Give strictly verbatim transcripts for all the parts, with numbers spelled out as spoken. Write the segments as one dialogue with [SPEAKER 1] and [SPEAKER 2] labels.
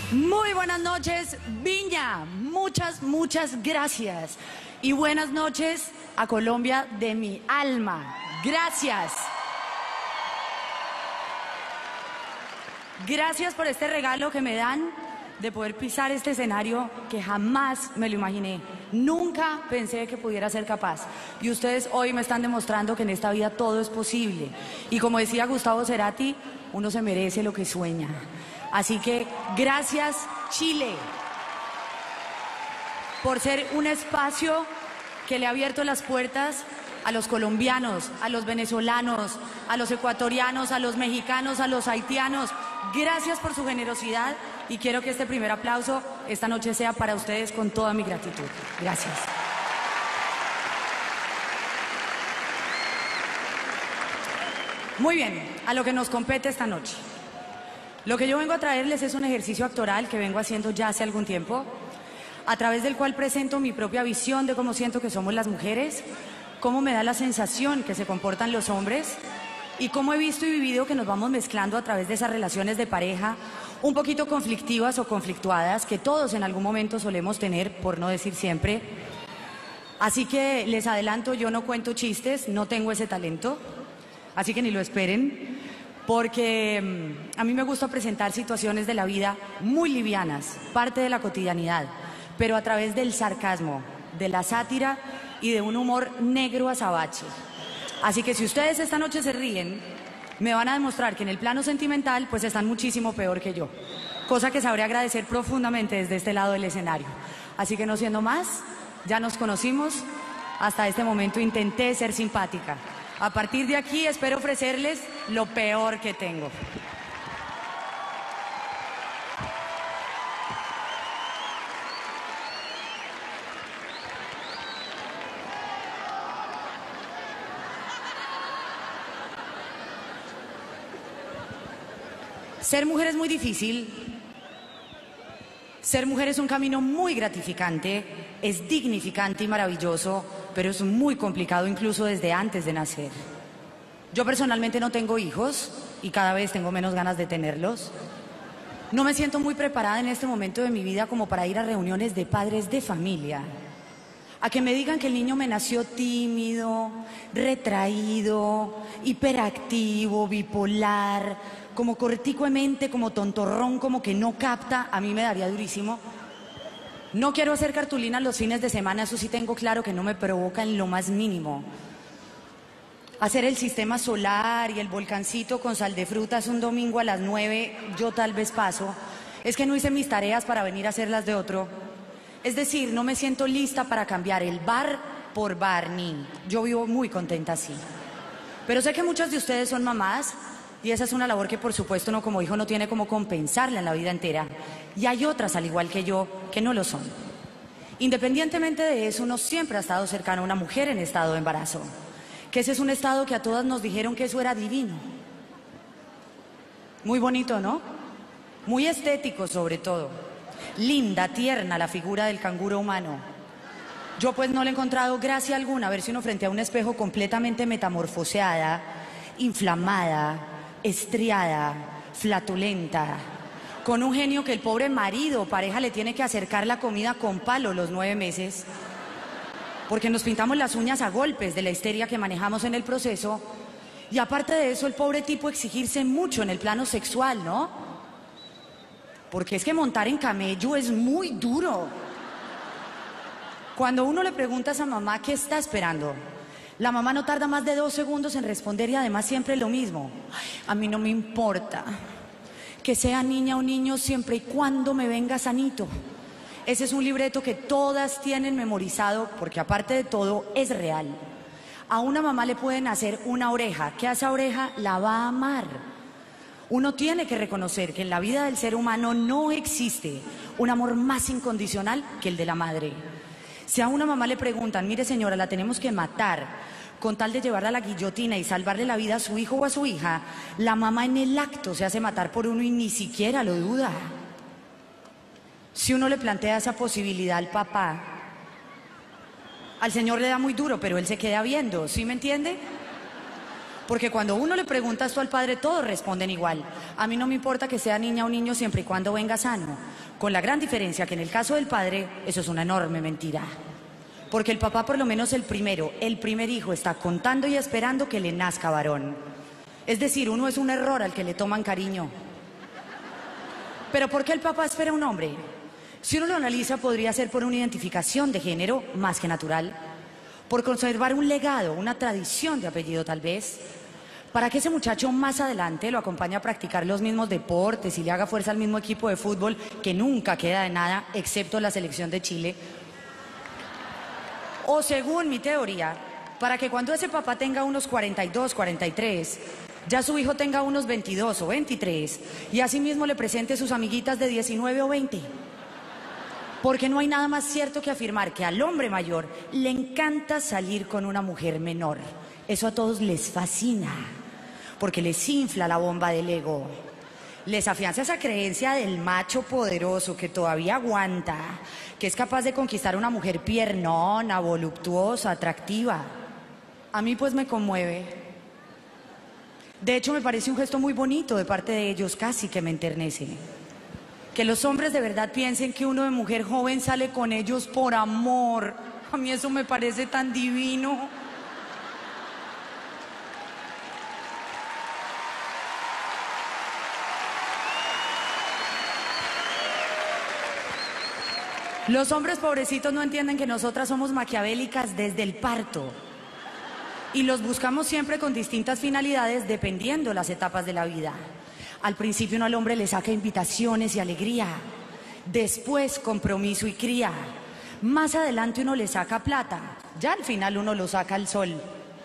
[SPEAKER 1] Muy buenas noches, Viña. Muchas, muchas gracias. Y buenas noches a Colombia de mi alma. Gracias. Gracias por este regalo que me dan de poder pisar este escenario que jamás me lo imaginé. Nunca pensé que pudiera ser capaz. Y ustedes hoy me están demostrando que en esta vida todo es posible. Y como decía Gustavo Cerati, uno se merece lo que sueña. Así que gracias, Chile, por ser un espacio que le ha abierto las puertas a los colombianos, a los venezolanos, a los ecuatorianos, a los mexicanos, a los haitianos. Gracias por su generosidad y quiero que este primer aplauso esta noche sea para ustedes con toda mi gratitud. Gracias. Muy bien, a lo que nos compete esta noche. Lo que yo vengo a traerles es un ejercicio actoral que vengo haciendo ya hace algún tiempo, a través del cual presento mi propia visión de cómo siento que somos las mujeres, cómo me da la sensación que se comportan los hombres y cómo he visto y vivido que nos vamos mezclando a través de esas relaciones de pareja un poquito conflictivas o conflictuadas que todos en algún momento solemos tener, por no decir siempre. Así que les adelanto, yo no cuento chistes, no tengo ese talento, así que ni lo esperen, porque a mí me gusta presentar situaciones de la vida muy livianas, parte de la cotidianidad, pero a través del sarcasmo, de la sátira y de un humor negro azabache. Así que si ustedes esta noche se ríen, me van a demostrar que en el plano sentimental pues están muchísimo peor que yo, cosa que sabré agradecer profundamente desde este lado del escenario. Así que no siendo más, ya nos conocimos, hasta este momento intenté ser simpática. A partir de aquí espero ofrecerles lo peor que tengo. Ser mujer es muy difícil. Ser mujer es un camino muy gratificante, es dignificante y maravilloso, pero es muy complicado incluso desde antes de nacer. Yo personalmente no tengo hijos y cada vez tengo menos ganas de tenerlos. No me siento muy preparada en este momento de mi vida como para ir a reuniones de padres de familia. A que me digan que el niño me nació tímido, retraído, hiperactivo, bipolar, como cortico de mente, como tontorrón, como que no capta, a mí me daría durísimo. No quiero hacer cartulinas los fines de semana, eso sí tengo claro que no me provoca en lo más mínimo. Hacer el sistema solar y el volcancito con sal de frutas un domingo a las nueve, yo tal vez paso. Es que no hice mis tareas para venir a hacerlas de otro. Es decir, no me siento lista para cambiar el bar por Barney. Yo vivo muy contenta así. Pero sé que muchas de ustedes son mamás y esa es una labor que por supuesto uno como hijo no tiene como compensarla en la vida entera. Y hay otras, al igual que yo, que no lo son. Independientemente de eso, uno siempre ha estado cercano a una mujer en estado de embarazo. Que ese es un estado que a todas nos dijeron que eso era divino. Muy bonito, ¿no? Muy estético sobre todo. Linda, tierna la figura del canguro humano. Yo pues no le he encontrado gracia alguna verse uno frente a un espejo completamente metamorfoseada, inflamada, estriada, flatulenta, con un genio que el pobre marido o pareja le tiene que acercar la comida con palo los nueve meses, porque nos pintamos las uñas a golpes de la histeria que manejamos en el proceso, y aparte de eso el pobre tipo exigirse mucho en el plano sexual, ¿no? Porque es que montar en camello es muy duro. Cuando uno le pregunta a esa mamá qué está esperando, la mamá no tarda más de dos segundos en responder y además siempre lo mismo. A mí no me importa que sea niña o niño siempre y cuando me venga sanito. Ese es un libreto que todas tienen memorizado porque aparte de todo es real. A una mamá le pueden hacer una oreja, que a esa oreja la va a amar. Uno tiene que reconocer que en la vida del ser humano no existe un amor más incondicional que el de la madre. Si a una mamá le preguntan, mire señora, la tenemos que matar con tal de llevarla a la guillotina y salvarle la vida a su hijo o a su hija, la mamá en el acto se hace matar por uno y ni siquiera lo duda. Si uno le plantea esa posibilidad al papá, al señor le da muy duro, pero él se queda viendo, ¿sí me entiende? Porque cuando uno le pregunta esto al padre, todos responden igual. A mí no me importa que sea niña o niño siempre y cuando venga sano. Con la gran diferencia que en el caso del padre, eso es una enorme mentira. Porque el papá, por lo menos el primero, el primer hijo, está contando y esperando que le nazca varón. Es decir, uno es un error al que le toman cariño. ¿Pero por qué el papá espera un hombre? Si uno lo analiza, podría ser por una identificación de género más que natural. Por conservar un legado, una tradición de apellido tal vez, para que ese muchacho más adelante lo acompañe a practicar los mismos deportes y le haga fuerza al mismo equipo de fútbol que nunca queda de nada, excepto la selección de Chile. O según mi teoría, para que cuando ese papá tenga unos cuarenta y dos, cuarenta y tres, ya su hijo tenga unos veintidós o veintitrés y asimismo le presente sus amiguitas de diecinueve o veinte. Porque no hay nada más cierto que afirmar que al hombre mayor le encanta salir con una mujer menor. Eso a todos les fascina, porque les infla la bomba del ego. Les afianza esa creencia del macho poderoso que todavía aguanta, que es capaz de conquistar a una mujer piernona, voluptuosa, atractiva. A mí pues me conmueve. De hecho me parece un gesto muy bonito de parte de ellos, casi que me enternece. Que los hombres de verdad piensen que uno de mujer joven sale con ellos por amor. A mí eso me parece tan divino. Los hombres pobrecitos no entienden que nosotras somos maquiavélicas desde el parto. Y los buscamos siempre con distintas finalidades dependiendo las etapas de la vida. Al principio uno al hombre le saca invitaciones y alegría, después compromiso y cría, más adelante uno le saca plata, ya al final uno lo saca al sol.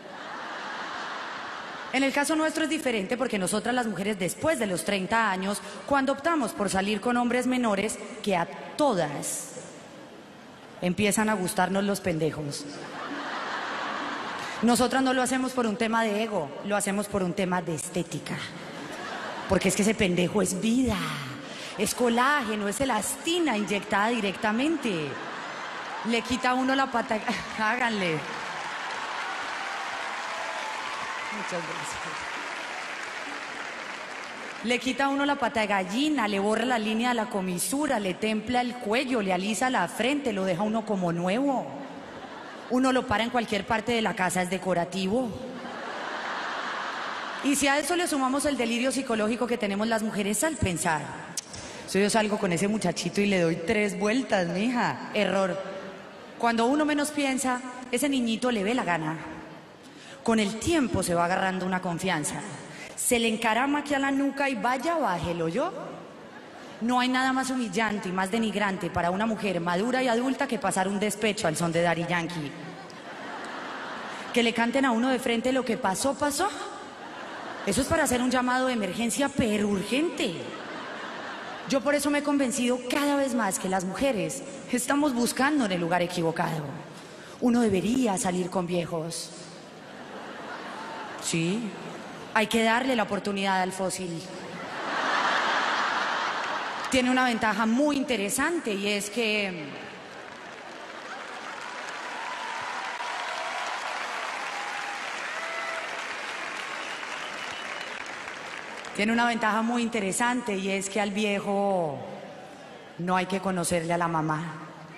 [SPEAKER 1] En el caso nuestro es diferente porque nosotras las mujeres después de los treinta años, cuando optamos por salir con hombres menores, que a todas empiezan a gustarnos los pendejos. Nosotras no lo hacemos por un tema de ego, lo hacemos por un tema de estética. Porque es que ese pendejo es vida, es colágeno, es elastina inyectada directamente. Le quita a uno la pata... Háganle. Muchas gracias. Le quita a uno la pata de gallina, le borra la línea de la comisura, le templa el cuello, le alisa la frente, lo deja uno como nuevo. Uno lo para en cualquier parte de la casa, es decorativo. Y si a eso le sumamos el delirio psicológico que tenemos las mujeres al pensar, si yo salgo con ese muchachito y le doy tres vueltas, mija, error. Cuando uno menos piensa, ese niñito le ve la gana. Con el tiempo se va agarrando una confianza. Se le encarama aquí a la nuca y vaya, bájelo yo. No hay nada más humillante y más denigrante para una mujer madura y adulta que pasar un despecho al son de Daddy Yankee. Que le canten a uno de frente lo que pasó, pasó. Eso es para hacer un llamado de emergencia, pero urgente. Yo por eso me he convencido cada vez más que las mujeres estamos buscando en el lugar equivocado. Uno debería salir con viejos. Sí, hay que darle la oportunidad al fósil. Tiene una ventaja muy interesante y es que... Tiene una ventaja muy interesante y es que al viejo no hay que conocerle a la mamá.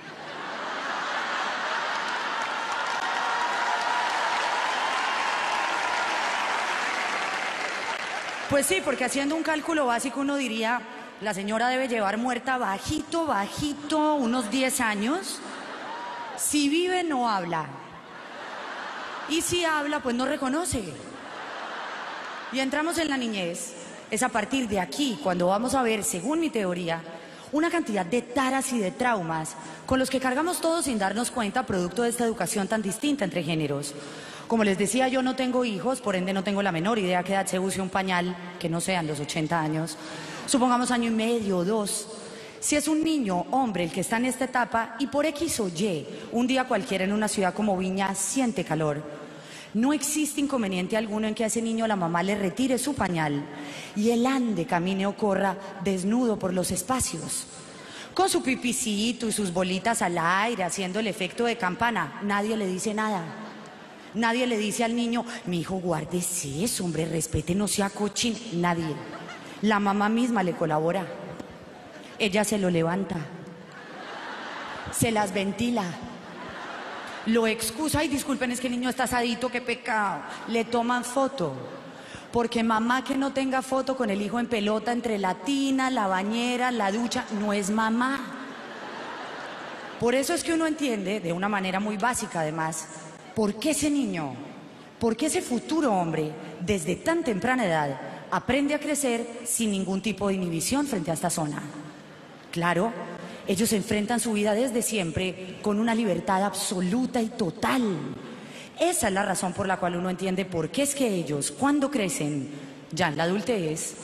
[SPEAKER 1] Pues sí, porque haciendo un cálculo básico uno diría, la señora debe llevar muerta bajito, bajito, unos diez años. Si vive, no habla. Y si habla, pues no reconoce. Y entramos en la niñez. Es a partir de aquí cuando vamos a ver, según mi teoría, una cantidad de taras y de traumas con los que cargamos todos sin darnos cuenta, producto de esta educación tan distinta entre géneros. Como les decía, yo no tengo hijos, por ende no tengo la menor idea a qué edad se use un pañal, que no sean los ochenta años. Supongamos año y medio o dos. Si es un niño, hombre, el que está en esta etapa y por X o Y, un día cualquiera en una ciudad como Viña siente calor, no existe inconveniente alguno en que a ese niño la mamá le retire su pañal y él ande, camine o corra desnudo por los espacios. Con su pipicito y sus bolitas al aire, haciendo el efecto de campana, nadie le dice nada. Nadie le dice al niño, mi hijo, guárdese eso, hombre, respete, no sea cochín. Nadie. La mamá misma le colabora. Ella se lo levanta, se las ventila, lo excusa. Ay, disculpen, es que el niño está asadito, qué pecado. Le toman foto. Porque mamá que no tenga foto con el hijo en pelota entre la tina, la bañera, la ducha, no es mamá. Por eso es que uno entiende, de una manera muy básica además, por qué ese niño, por qué ese futuro hombre, desde tan temprana edad, aprende a crecer sin ningún tipo de inhibición frente a esta zona. Claro, ellos enfrentan su vida desde siempre con una libertad absoluta y total. Esa es la razón por la cual uno entiende por qué es que ellos, cuando crecen, ya en la adultez,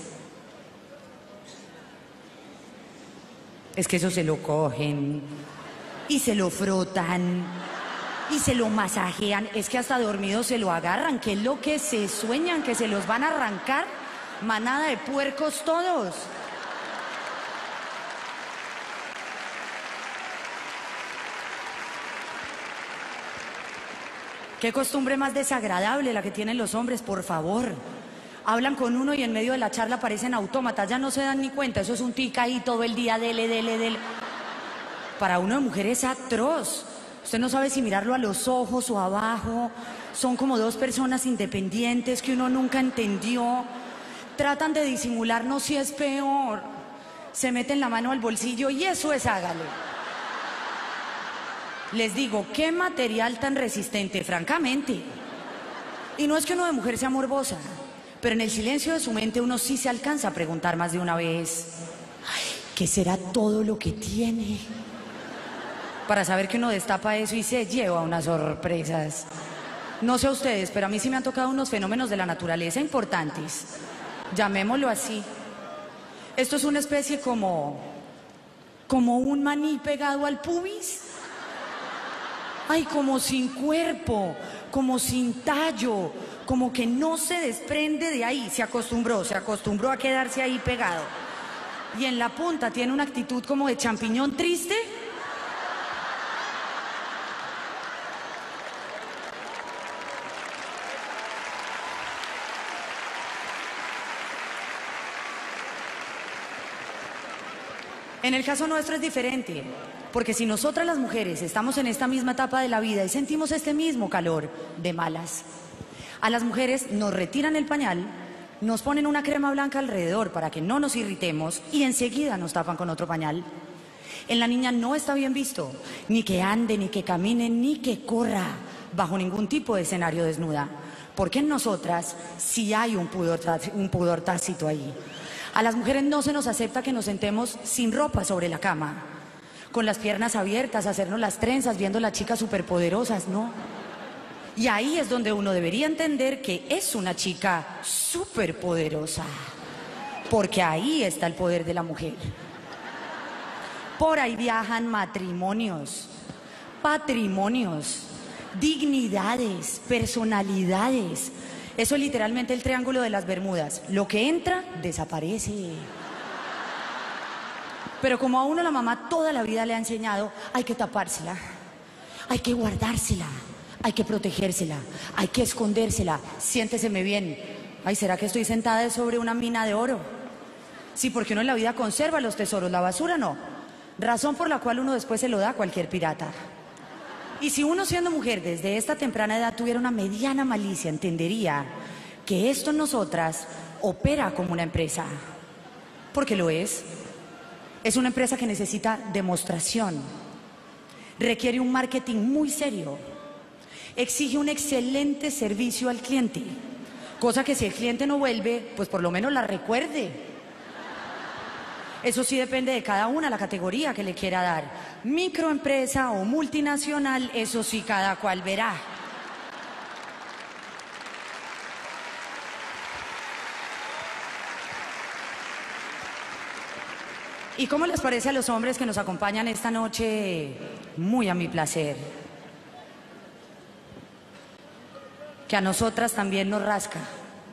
[SPEAKER 1] es que eso se lo cogen y se lo frotan y se lo masajean, es que hasta dormidos se lo agarran, que es lo que se sueñan, que se los van a arrancar, manada de puercos todos. Qué costumbre más desagradable la que tienen los hombres, por favor. Hablan con uno y en medio de la charla parecen autómatas, ya no se dan ni cuenta, eso es un tic ahí todo el día, dele, dele, dele. Para uno de mujer es atroz. Usted no sabe si mirarlo a los ojos o abajo. Son como dos personas independientes que uno nunca entendió. Tratan de disimularnos, si es peor. Se meten la mano al bolsillo y eso es hágale. Les digo, qué material tan resistente, francamente. Y no es que uno de mujer sea morbosa, pero en el silencio de su mente uno sí se alcanza a preguntar más de una vez, ay, ¿qué será todo lo que tiene? Para saber que uno destapa eso y se lleva unas sorpresas. No sé a ustedes, pero a mí sí me han tocado unos fenómenos de la naturaleza importantes. Llamémoslo así. Esto es una especie como, como un maní pegado al pubis. Ay, como sin cuerpo, como sin tallo, como que no se desprende de ahí. Se acostumbró, se acostumbró a quedarse ahí pegado. Y en la punta tiene una actitud como de champiñón triste. En el caso nuestro es diferente. Porque si nosotras las mujeres estamos en esta misma etapa de la vida y sentimos este mismo calor de malas, a las mujeres nos retiran el pañal, nos ponen una crema blanca alrededor para que no nos irritemos y enseguida nos tapan con otro pañal. En la niña no está bien visto, ni que ande, ni que camine, ni que corra bajo ningún tipo de escenario desnuda. Porque en nosotras sí hay un pudor, un pudor tácito ahí. A las mujeres no se nos acepta que nos sentemos sin ropa sobre la cama, con las piernas abiertas, hacernos las trenzas, viendo las chicas superpoderosas, ¿no? Y ahí es donde uno debería entender que es una chica superpoderosa, porque ahí está el poder de la mujer. Por ahí viajan matrimonios, patrimonios, dignidades, personalidades. Eso es literalmente el triángulo de las Bermudas. Lo que entra, desaparece. Pero como a uno la mamá toda la vida le ha enseñado, hay que tapársela, hay que guardársela, hay que protegérsela, hay que escondérsela. Siénteseme bien. Ay, ¿será que estoy sentada sobre una mina de oro? Sí, porque uno en la vida conserva los tesoros, la basura no. Razón por la cual uno después se lo da a cualquier pirata. Y si uno siendo mujer desde esta temprana edad tuviera una mediana malicia, entendería que esto en nosotras opera como una empresa. Porque lo es. Es una empresa que necesita demostración, requiere un marketing muy serio, exige un excelente servicio al cliente, cosa que si el cliente no vuelve, pues por lo menos la recuerde. Eso sí depende de cada una la categoría que le quiera dar, microempresa o multinacional, eso sí cada cual verá. ¿Y cómo les parece a los hombres que nos acompañan esta noche? Muy a mi placer. Que a nosotras también nos rasca.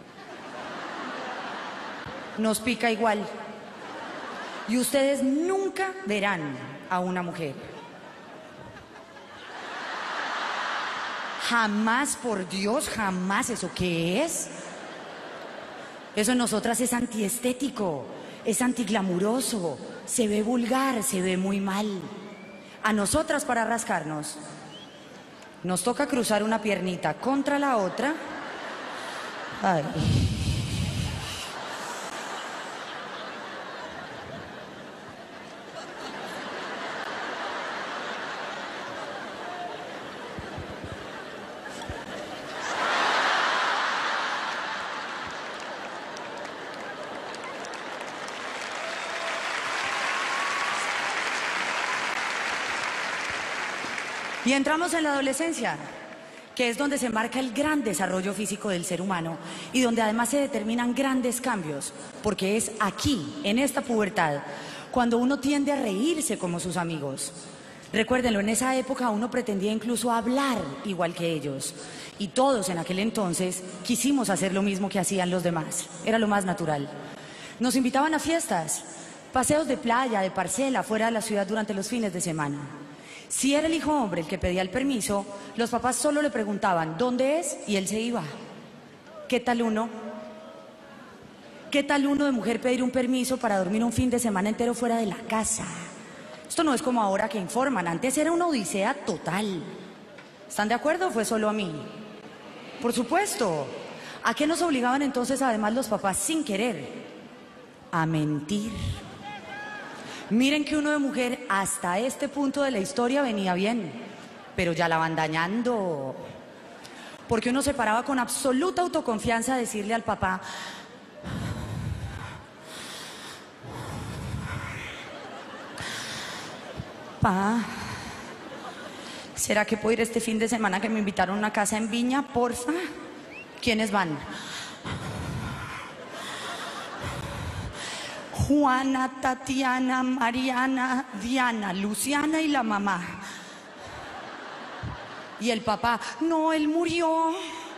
[SPEAKER 1] Nos pica igual. Y ustedes nunca verán a una mujer Jamás, por Dios, jamás. ¿Eso qué es? Eso en nosotras es antiestético, es antiglamuroso, se ve vulgar, se ve muy mal. A nosotras, para rascarnos, nos toca cruzar una piernita contra la otra. Ay. Y entramos en la adolescencia, que es donde se marca el gran desarrollo físico del ser humano y donde además se determinan grandes cambios, porque es aquí, en esta pubertad, cuando uno tiende a reírse como sus amigos. Recuérdenlo, en esa época uno pretendía incluso hablar igual que ellos, y todos en aquel entonces quisimos hacer lo mismo que hacían los demás, era lo más natural. Nos invitaban a fiestas, paseos de playa, de parcela, fuera de la ciudad durante los fines de semana. Si era el hijo hombre el que pedía el permiso, los papás solo le preguntaban ¿dónde es? Y él se iba. ¿Qué tal uno? ¿Qué tal uno de mujer pedir un permiso para dormir un fin de semana entero fuera de la casa? Esto no es como ahora que informan, antes era una odisea total. ¿Están de acuerdo o fue solo a mí? Por supuesto. ¿A qué nos obligaban entonces además los papás sin querer? A mentir. Miren que uno de mujer hasta este punto de la historia venía bien, pero ya la van dañando. Porque uno se paraba con absoluta autoconfianza a decirle al papá: Pa, ¿será que puedo ir este fin de semana que me invitaron a una casa en Viña, porfa? ¿Quiénes van? Juana, Tatiana, Mariana, Diana, Luciana y la mamá. Y el papá: no, él murió.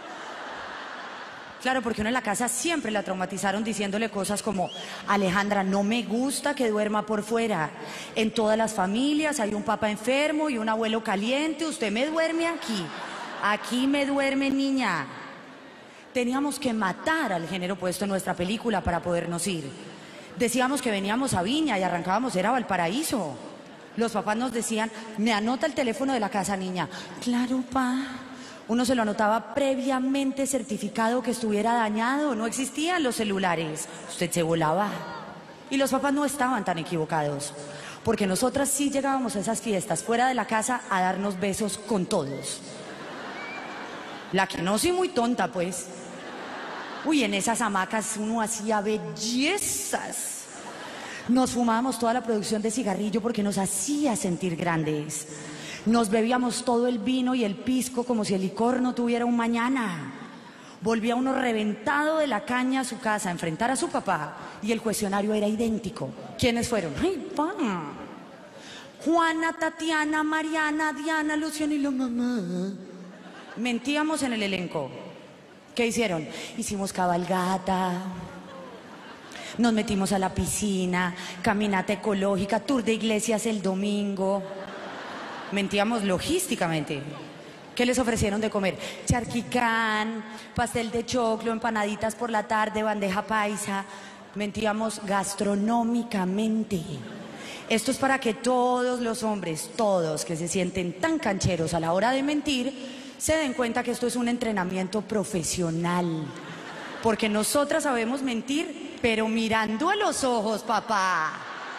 [SPEAKER 1] Claro, porque uno en la casa siempre la traumatizaron diciéndole cosas como: Alejandra, no me gusta que duerma por fuera. En todas las familias hay un papá enfermo y un abuelo caliente. Usted me duerme aquí. Aquí me duerme, niña. Teníamos que matar al género puesto en nuestra película para podernos ir. Decíamos que veníamos a Viña y arrancábamos, era Valparaíso. Los papás nos decían: me anota el teléfono de la casa, niña. Claro, pa. Uno se lo anotaba previamente certificado que estuviera dañado. No existían los celulares. Usted se volaba. Y los papás no estaban tan equivocados, porque nosotras sí llegábamos a esas fiestas fuera de la casa a darnos besos con todos. La que no soy muy tonta, pues. Uy, en esas hamacas uno hacía bellezas. Nos fumábamos toda la producción de cigarrillo porque nos hacía sentir grandes. Nos bebíamos todo el vino y el pisco como si el licor no tuviera un mañana. Volvía uno reventado de la caña a su casa a enfrentar a su papá y el cuestionario era idéntico. ¿Quiénes fueron? ¡Ay, pa! Juana, Tatiana, Mariana, Diana, Luciana y la mamá. Mentíamos en el elenco. ¿Qué hicieron? Hicimos cabalgata, nos metimos a la piscina, caminata ecológica, tour de iglesias el domingo. Mentíamos logísticamente. ¿Qué les ofrecieron de comer? Charquicán, pastel de choclo, empanaditas por la tarde, bandeja paisa. Mentíamos gastronómicamente. Esto es para que todos los hombres, todos que se sienten tan cancheros a la hora de mentir, se den cuenta que esto es un entrenamiento profesional. Porque nosotras sabemos mentir, pero mirando a los ojos, papá.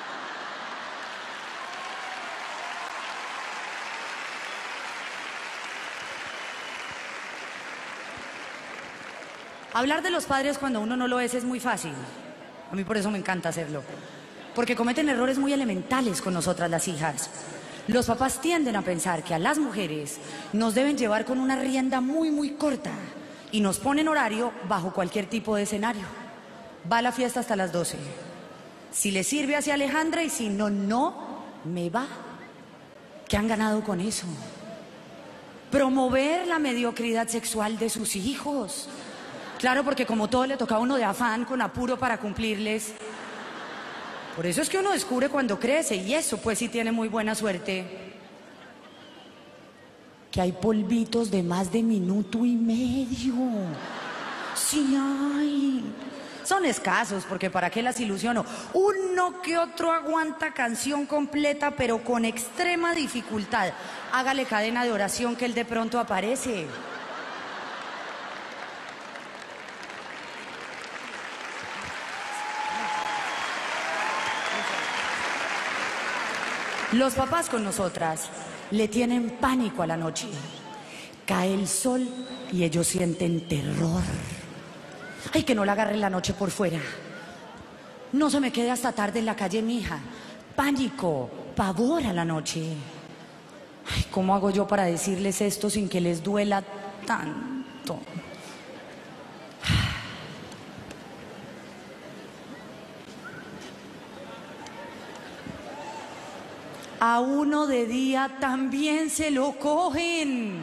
[SPEAKER 1] Hablar de los padres cuando uno no lo es es muy fácil. A mí por eso me encanta hacerlo. Porque cometen errores muy elementales con nosotras las hijas. Los papás tienden a pensar que a las mujeres nos deben llevar con una rienda muy, muy corta y nos ponen horario bajo cualquier tipo de escenario. Va a la fiesta hasta las doce. Si le sirve hacia Alejandra y si no, no, me va. ¿Qué han ganado con eso? Promover la mediocridad sexual de sus hijos. Claro, porque como todo le toca a uno de afán, con apuro para cumplirles. Por eso es que uno descubre cuando crece, y eso pues sí tiene muy buena suerte. que hay polvitos de más de minuto y medio. Sí hay. Son escasos, porque ¿para qué las ilusiono? Uno que otro aguanta canción completa, pero con extrema dificultad. Hágale cadena de oración que él de pronto aparece. Los papás con nosotras le tienen pánico a la noche. Cae el sol y ellos sienten terror. Ay, que no la agarre la noche por fuera. No se me quede hasta tarde en la calle, mija. Pánico, pavor a la noche. Ay, ¿cómo hago yo para decirles esto sin que les duela tanto? A uno de día también se lo cogen.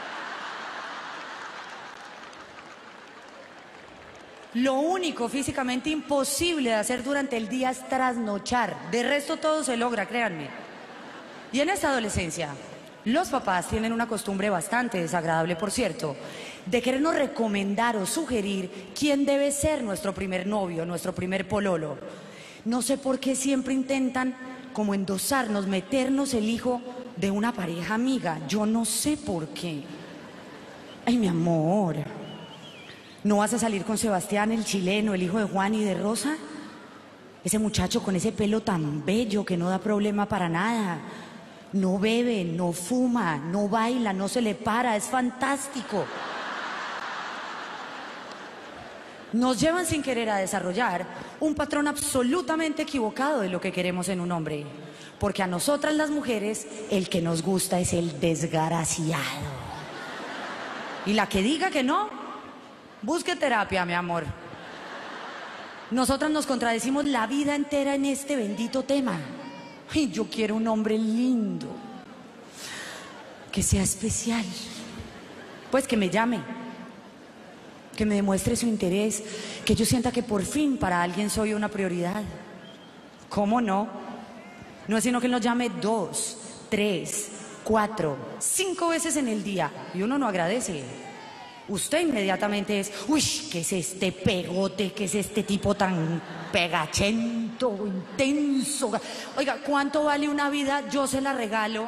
[SPEAKER 1] Lo único físicamente imposible de hacer durante el día es trasnochar. De resto todo se logra, créanme. Y en esta adolescencia, los papás tienen una costumbre bastante desagradable, por cierto, de querernos recomendar o sugerir quién debe ser nuestro primer novio, nuestro primer pololo. No sé por qué siempre intentan como endosarnos, meternos el hijo de una pareja amiga. Yo no sé por qué. Ay, mi amor, ¿no vas a salir con Sebastián, el chileno, el hijo de Juan y de Rosa? Ese muchacho con ese pelo tan bello que no da problema para nada. No bebe, no fuma, no baila, no se le para, es fantástico. Nos llevan sin querer a desarrollar un patrón absolutamente equivocado de lo que queremos en un hombre. Porque a nosotras las mujeres el que nos gusta es el desgraciado. Y la que diga que no, busque terapia, mi amor. Nosotras nos contradecimos la vida entera en este bendito tema. Y yo quiero un hombre lindo, que sea especial, pues que me llame, que me demuestre su interés, que yo sienta que por fin para alguien soy una prioridad. ¿Cómo no? No es sino que él nos llame dos, tres, cuatro, cinco veces en el día y uno no agradece. Usted inmediatamente es, uy, ¿qué es este pegote? ¿Qué es este tipo tan pegachento, intenso? Oiga, ¿cuánto vale una vida? Yo se la regalo.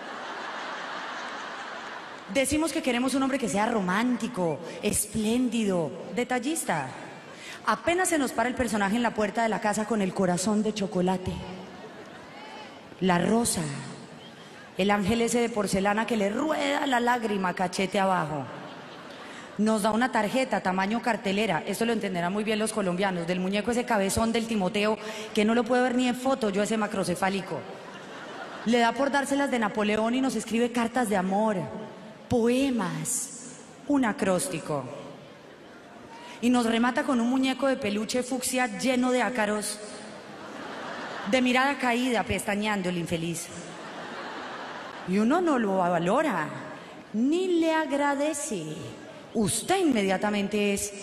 [SPEAKER 1] Decimos que queremos un hombre que sea romántico, espléndido, detallista. Apenas se nos para el personaje en la puerta de la casa con el corazón de chocolate, la rosa, el ángel ese de porcelana que le rueda la lágrima cachete abajo. Nos da una tarjeta tamaño cartelera, esto lo entenderán muy bien los colombianos, del muñeco ese cabezón del Timoteo, que no lo puedo ver ni en foto, yo ese macrocefálico. Le da por dárselas de Napoleón y nos escribe cartas de amor, poemas, un acróstico. Y nos remata con un muñeco de peluche fucsia lleno de ácaros, de mirada caída, pestañeando el infeliz. Y uno no lo valora, ni le agradece. Usted inmediatamente es...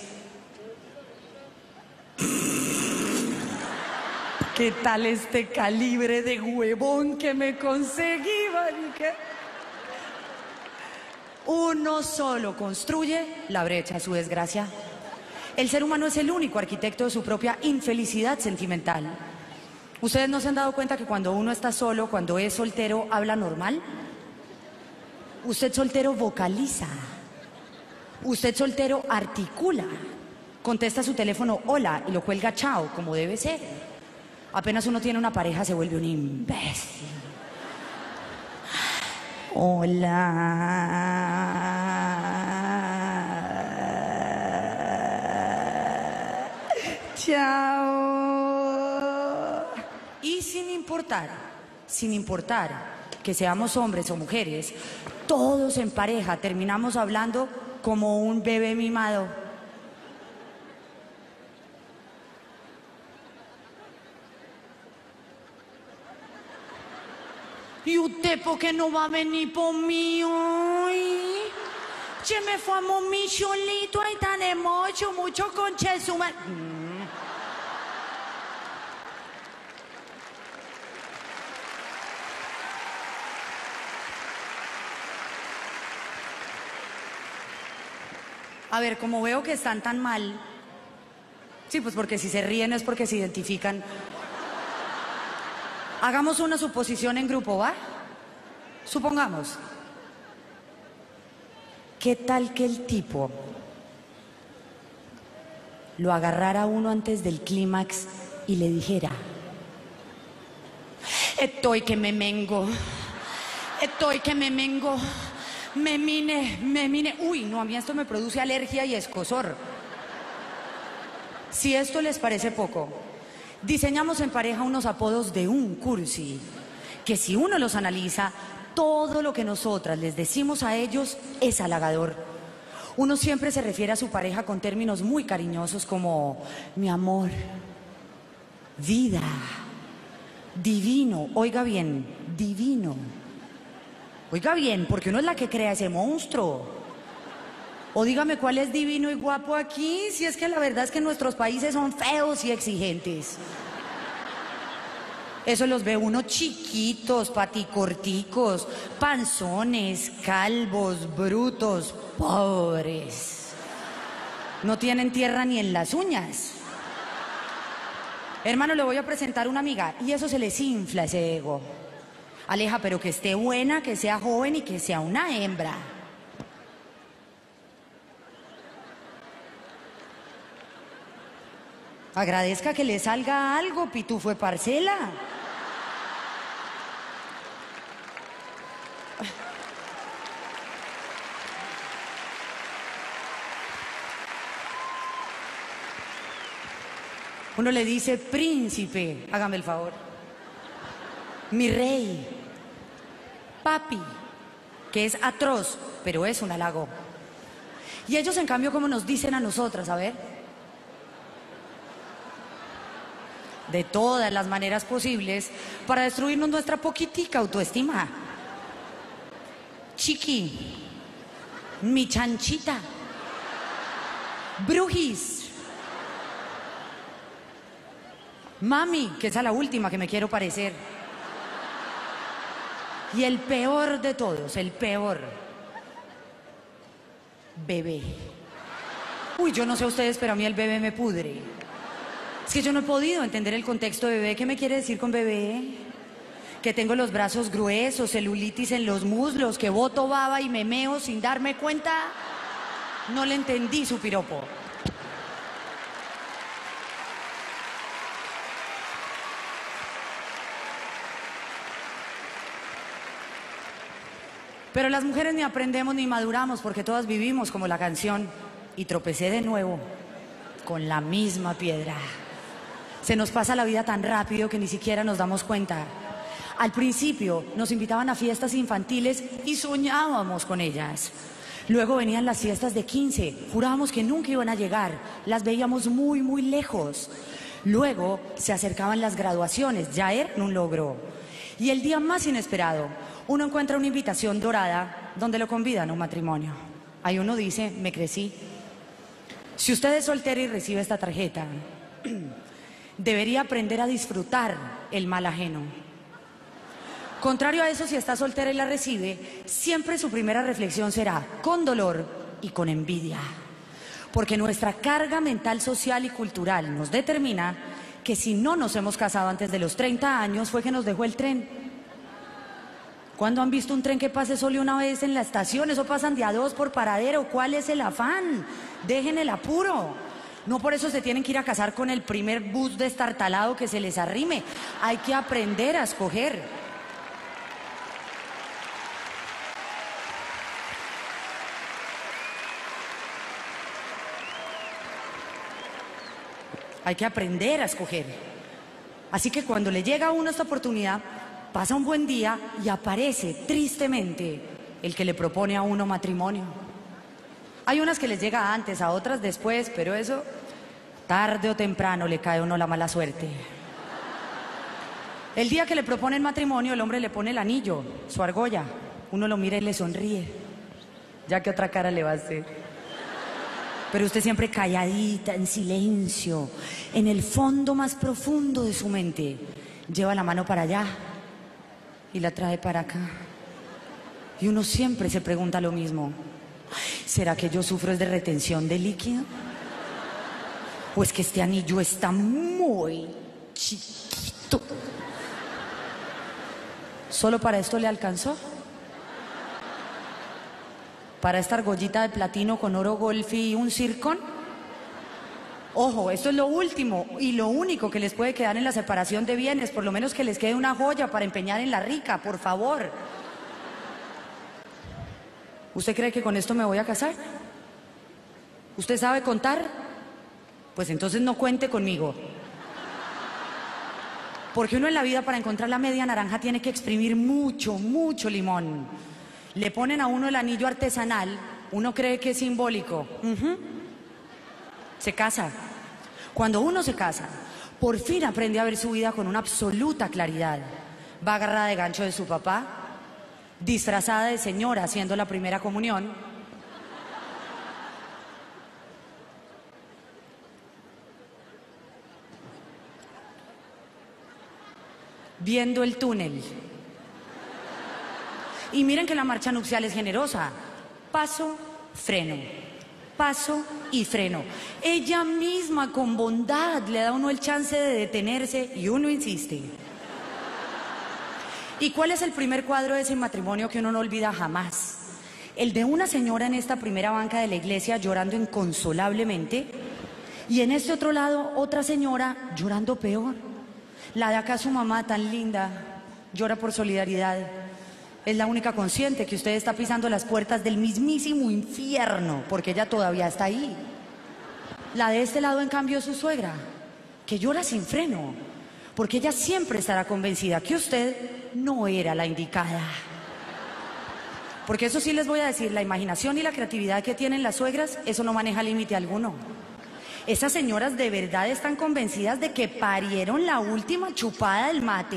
[SPEAKER 1] ¿Qué tal este calibre de huevón que me conseguí, marica? Uno solo construye la brecha a su desgracia. El ser humano es el único arquitecto de su propia infelicidad sentimental. ¿Ustedes no se han dado cuenta que cuando uno está solo, cuando es soltero, habla normal? Usted soltero vocaliza. Usted soltero articula. Contesta su teléfono hola y lo cuelga chao, como debe ser. Apenas uno tiene una pareja se vuelve un imbécil. Hola. Chao. Y sin importar, sin importar que seamos hombres o mujeres, todos en pareja terminamos hablando como un bebé mimado. ¿Y usted por qué no va a venir por mí hoy? Che me famo mi cholito, ahí tan mucho, mucho concha de su madre. A ver, como veo que están tan mal, sí, pues porque si se ríen es porque se identifican. Hagamos una suposición en grupo, ¿va? Supongamos. ¿Qué tal que el tipo lo agarrara a uno antes del clímax y le dijera: estoy que me mengo, estoy que me mengo, me mine, me mine? Uy, no, a mí esto me produce alergia y escozor. Si esto les parece poco, diseñamos en pareja unos apodos de un cursi, que si uno los analiza, todo lo que nosotras les decimos a ellos es halagador. Uno siempre se refiere a su pareja con términos muy cariñosos como mi amor, vida, divino. Oiga bien, divino. Oiga bien, porque uno es la que crea ese monstruo. O dígame cuál es divino y guapo aquí, si es que la verdad es que nuestros países son feos y exigentes. Eso los ve uno chiquitos, paticorticos, panzones, calvos, brutos, pobres. No tienen tierra ni en las uñas. Hermano, le voy a presentar una amiga y eso se les infla ese ego. Aleja, pero que esté buena, que sea joven y que sea una hembra. Agradezca que le salga algo, pitufo de parcela. Uno le dice príncipe, hágame el favor, mi rey, papi, que es atroz, pero es un halago. Y ellos, en cambio, como nos dicen a nosotras, a ver, de todas las maneras posibles para destruirnos nuestra poquitica autoestima. Chiqui, mi chanchita, brujis, mami, que esa es la última que me quiero parecer. Y el peor de todos, el peor, bebé. Uy, yo no sé a ustedes, pero a mí el bebé me pudre. Es que yo no he podido entender el contexto de bebé. ¿Qué me quiere decir con bebé? Que tengo los brazos gruesos, celulitis en los muslos, que boto baba y me meo sin darme cuenta. No le entendí su piropo. Pero las mujeres ni aprendemos ni maduramos porque todas vivimos como la canción. Y tropecé de nuevo con la misma piedra. Se nos pasa la vida tan rápido que ni siquiera nos damos cuenta. Al principio nos invitaban a fiestas infantiles y soñábamos con ellas. Luego venían las fiestas de quince, jurábamos que nunca iban a llegar, las veíamos muy, muy lejos. Luego se acercaban las graduaciones, ya eran un logro. Y el día más inesperado, uno encuentra una invitación dorada donde lo convidan a un matrimonio. Ahí uno dice, me crecí. Si usted es soltero y recibe esta tarjeta, debería aprender a disfrutar el mal ajeno. Contrario a eso, si está soltera y la recibe, siempre su primera reflexión será con dolor y con envidia. Porque nuestra carga mental, social y cultural nos determina que si no nos hemos casado antes de los treinta años fue que nos dejó el tren. ¿Cuándo han visto un tren que pase solo una vez en la estación? Eso pasan de a dos por paradero. ¿Cuál es el afán? Dejen el apuro. No por eso se tienen que ir a casar con el primer bus destartalado que se les arrime. Hay que aprender a escoger. Hay que aprender a escoger. Así que cuando le llega a uno esta oportunidad, pasa un buen día y aparece tristemente el que le propone a uno matrimonio. Hay unas que les llega antes, a otras después, pero eso tarde o temprano le cae a uno la mala suerte. El día que le proponen matrimonio, el hombre le pone el anillo, su argolla. Uno lo mira y le sonríe. Ya que otra cara le va a hacer. Pero usted siempre calladita, en silencio, en el fondo más profundo de su mente, lleva la mano para allá y la trae para acá. Y uno siempre se pregunta lo mismo. ¿Será que yo sufro es de retención de líquido? ¿O es que este anillo está muy chiquito? ¿Solo para esto le alcanzó? ¿Para esta argollita de platino con oro golfi y un circón? Ojo, esto es lo último y lo único que les puede quedar en la separación de bienes. Por lo menos que les quede una joya para empeñar en la rica, por favor. ¿Usted cree que con esto me voy a casar? ¿Usted sabe contar? Pues entonces no cuente conmigo. Porque uno en la vida para encontrar la media naranja tiene que exprimir mucho, mucho limón. Le ponen a uno el anillo artesanal, uno cree que es simbólico. Uh-huh. Se casa. Cuando uno se casa, por fin aprende a ver su vida con una absoluta claridad. Va agarrada de gancho de su papá, disfrazada de señora haciendo la primera comunión. Viendo el túnel. Y miren que la marcha nupcial es generosa. Paso, freno. Paso y freno. Ella misma con bondad le da a uno el chance de detenerse y uno insiste. ¿Y cuál es el primer cuadro de ese matrimonio que uno no olvida jamás? El de una señora en esta primera banca de la iglesia llorando inconsolablemente y en este otro lado otra señora llorando peor. La de acá, su mamá tan linda, llora por solidaridad. Es la única consciente que usted está pisando las puertas del mismísimo infierno, porque ella todavía está ahí. La de este lado, en cambio, es su suegra, que llora sin freno, porque ella siempre estará convencida que usted no era la indicada. Porque eso sí les voy a decir, la imaginación y la creatividad que tienen las suegras, eso no maneja límite alguno. Esas señoras de verdad están convencidas de que parieron la última chupada del mate.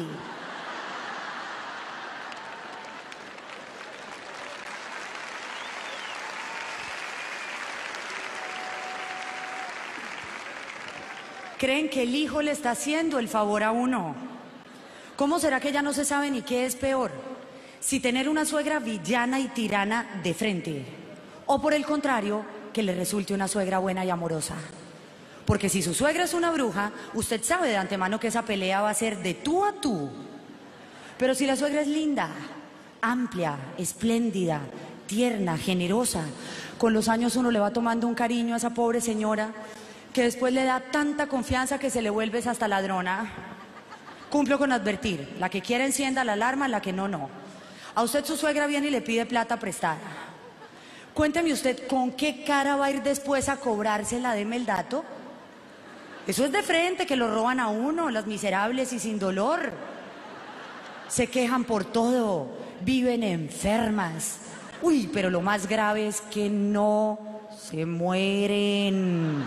[SPEAKER 1] Creen que el hijo le está haciendo el favor a uno. ¿Cómo será que ya no se sabe ni qué es peor? Si tener una suegra villana y tirana de frente, o por el contrario, que le resulte una suegra buena y amorosa. Porque si su suegra es una bruja, usted sabe de antemano que esa pelea va a ser de tú a tú. Pero si la suegra es linda, amplia, espléndida, tierna, generosa, con los años uno le va tomando un cariño a esa pobre señora que después le da tanta confianza que se le vuelve hasta ladrona. Cumplo con advertir, la que quiera encienda la alarma, la que no, no. A usted su suegra viene y le pide plata prestada. Cuénteme usted con qué cara va a ir después a cobrársela, deme el dato. Eso es de frente, que lo roban a uno, las miserables y sin dolor. Se quejan por todo, viven enfermas. Uy, pero lo más grave es que no se mueren.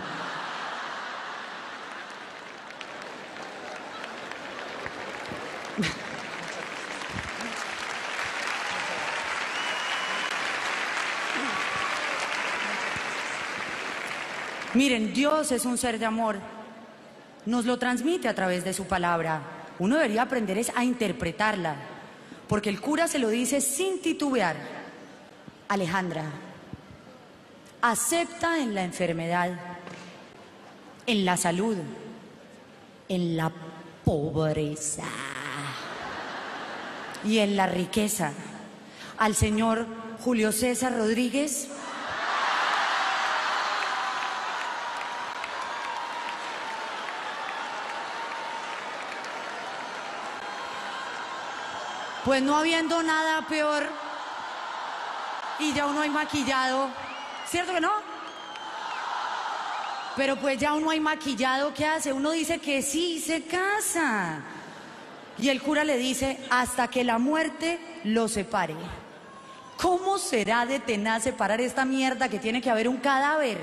[SPEAKER 1] Miren, Dios es un ser de amor. Nos lo transmite a través de su palabra. Uno debería aprender es a interpretarla, porque el cura se lo dice sin titubear. Alejandra, acepta en la enfermedad, en la salud, en la pobreza y en la riqueza al señor Julio César Rodríguez, pues no habiendo nada peor y ya uno hay maquillado, ¿cierto que no? Pero pues ya uno hay maquillado, ¿qué hace? Uno dice que sí, se casa. Y el cura le dice, hasta que la muerte lo separe. ¿Cómo será de tenaz separar esta mierda que tiene que haber un cadáver?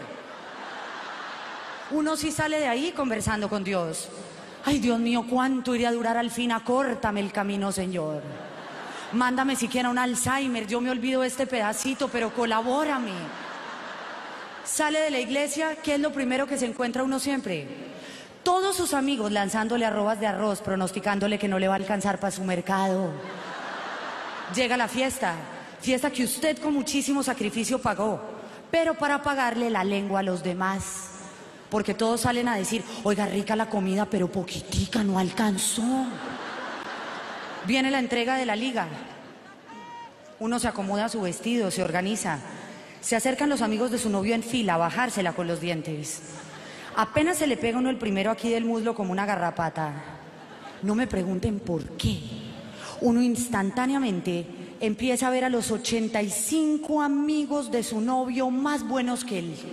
[SPEAKER 1] Uno sí sale de ahí conversando con Dios. Ay, Dios mío, ¿cuánto iría a durar al fin? Acórtame el camino, Señor. Mándame siquiera un Alzheimer, yo me olvido este pedacito, pero colabórame. Sale de la iglesia, ¿qué es lo primero que se encuentra uno siempre? Todos sus amigos lanzándole arrobas de arroz, pronosticándole que no le va a alcanzar para su mercado. Llega la fiesta, fiesta que usted con muchísimo sacrificio pagó. pero para pagarle la lengua a los demás. Porque todos salen a decir, oiga, rica la comida, pero poquitica, no alcanzó. Viene la entrega de la liga. Uno se acomoda su vestido, se organiza. Se acercan los amigos de su novio en fila a bajársela con los dientes. Apenas se le pega uno el primero aquí del muslo como una garrapata. No me pregunten por qué. Uno instantáneamente empieza a ver a los ochenta y cinco amigos de su novio más buenos que él.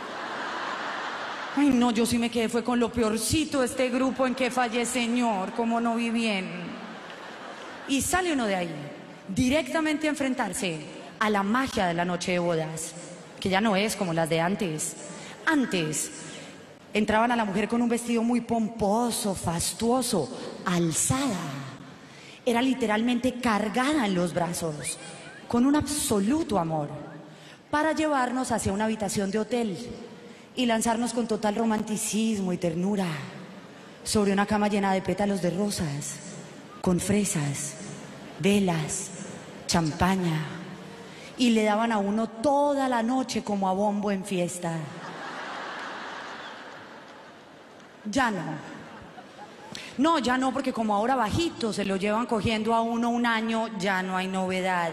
[SPEAKER 1] Ay, no, yo sí me quedé, fue con lo peorcito este grupo en que fallé, señor, como no vi bien. Y sale uno de ahí, directamente a enfrentarse a la magia de la noche de bodas, que ya no es como las de antes. Antes entraban a la mujer con un vestido muy pomposo, fastuoso, alzada. Era literalmente cargada en los brazos, con un absoluto amor, para llevarnos hacia una habitación de hotel y lanzarnos con total romanticismo y ternura sobre una cama llena de pétalos de rosas, con fresas, velas, champaña, y le daban a uno toda la noche como a bombo en fiesta. Ya no. No, ya no, porque como ahora bajito se lo llevan cogiendo a uno un año, ya no hay novedad.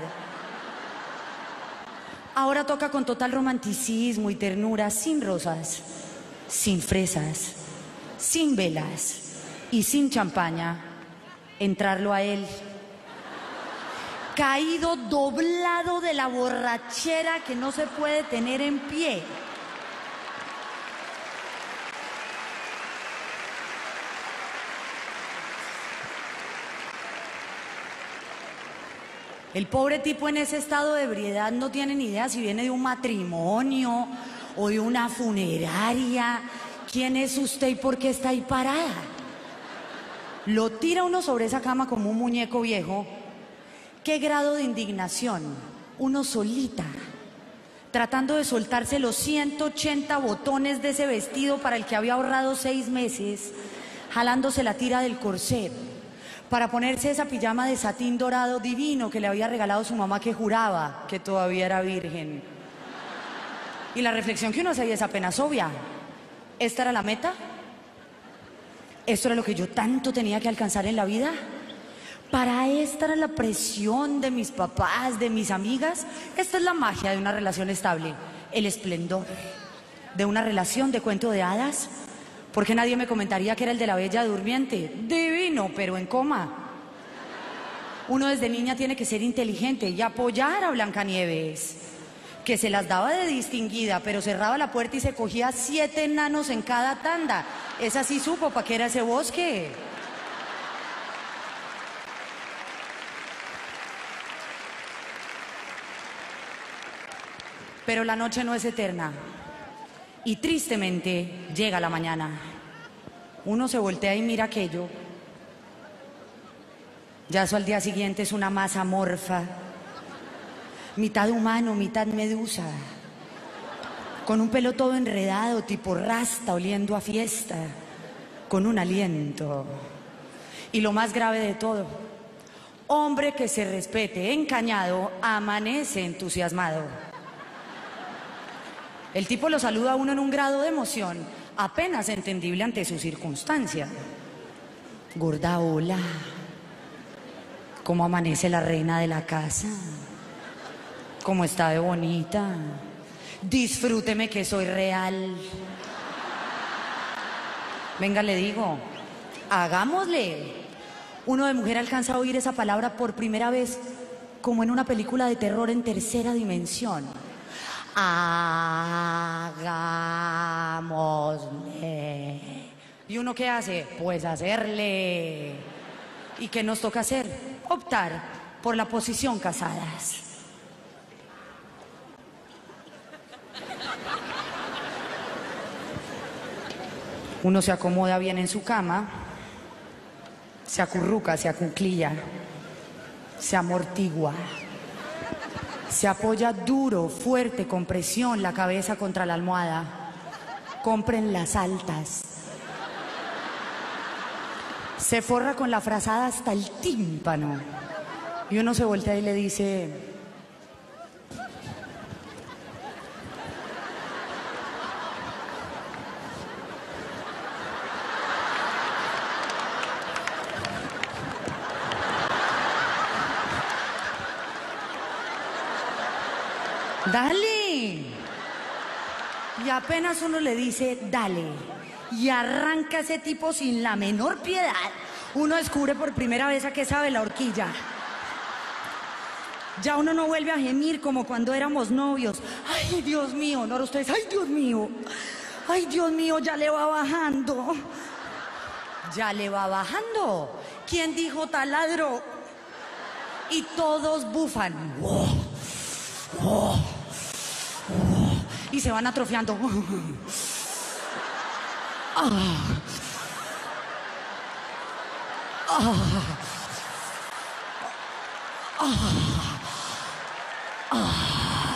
[SPEAKER 1] Ahora toca con total romanticismo y ternura, sin rosas, sin fresas, sin velas y sin champaña, entrarlo a él, caído, doblado de la borrachera que no se puede tener en pie. El pobre tipo en ese estado de ebriedad no tiene ni idea si viene de un matrimonio o de una funeraria. ¿Quién es usted y por qué está ahí parada? Lo tira uno sobre esa cama como un muñeco viejo. ¿Qué grado de indignación? Uno solita, tratando de soltarse los ciento ochenta botones de ese vestido para el que había ahorrado seis meses, jalándose la tira del corset, para ponerse esa pijama de satín dorado divino que le había regalado su mamá, que juraba que todavía era virgen. Y la reflexión que uno hacía es apenas obvia. ¿Esta era la meta? ¿Esto era lo que yo tanto tenía que alcanzar en la vida? ¿Para esta era la presión de mis papás, de mis amigas? Esta es la magia de una relación estable, el esplendor de una relación de cuento de hadas. Porque nadie me comentaría que era el de la Bella Durmiente. Divino, pero en coma. Uno desde niña tiene que ser inteligente y apoyar a Blancanieves, que se las daba de distinguida, pero cerraba la puerta y se cogía siete enanos en cada tanda. Esa sí supo para qué era ese bosque. Pero la noche no es eterna. Y tristemente llega la mañana. Uno se voltea y mira aquello. Ya eso al día siguiente es una masa amorfa, mitad humano, mitad medusa, con un pelo todo enredado, tipo rasta, oliendo a fiesta, con un aliento. Y lo más grave de todo, hombre que se respete, encañado, amanece entusiasmado. El tipo lo saluda a uno en un grado de emoción apenas entendible ante su circunstancia. Gorda, hola. ¿Cómo amanece la reina de la casa? ¿Cómo está de bonita? Disfrúteme que soy real. Venga, le digo, hagámosle. Uno de mujer alcanza a oír esa palabra por primera vez como en una película de terror en tercera dimensión. Hagámosle. ¿Y uno qué hace? Pues hacerle. ¿Y qué nos toca hacer? Optar por la posición casadas. Uno se acomoda bien en su cama, se acurruca, se acuclilla, se amortigua. Se apoya duro, fuerte, con presión, la cabeza contra la almohada. Compren las altas. Se forra con la frazada hasta el tímpano. Y uno se voltea y le dice: Dale. Y apenas uno le dice, dale, y arranca ese tipo sin la menor piedad, uno descubre por primera vez a qué sabe la horquilla. Ya uno no vuelve a gemir como cuando éramos novios. Ay, Dios mío, no, ustedes, ay, Dios mío. Ay, Dios mío, ya le va bajando. Ya le va bajando. ¿Quién dijo taladro? Y todos bufan. Wow, wow, wow. Y se van atrofiando. Ah. Ah. Ah. Ah.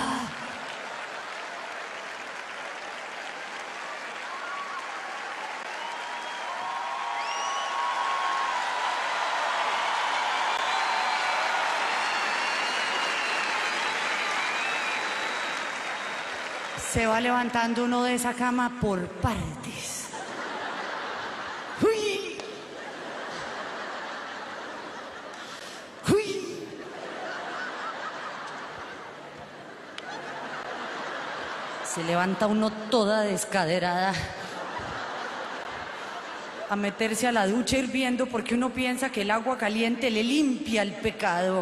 [SPEAKER 1] Se va levantando uno de esa cama por partes. ¡Uy! ¡Uy! Se levanta uno toda descaderada a meterse a la ducha hirviendo porque uno piensa que el agua caliente le limpia el pecado.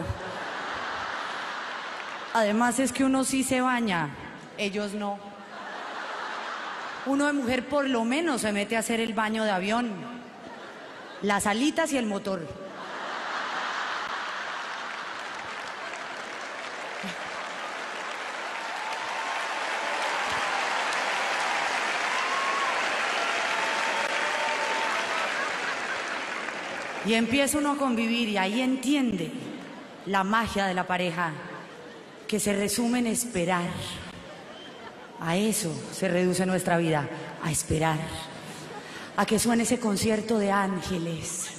[SPEAKER 1] Además es que uno sí se baña, ellos no. Uno de mujer por lo menos se mete a hacer el baño de avión, las alitas y el motor. Y empieza uno a convivir y ahí entiende la magia de la pareja, que se resume en esperar. A eso se reduce nuestra vida, a esperar. A que suene ese concierto de ángeles,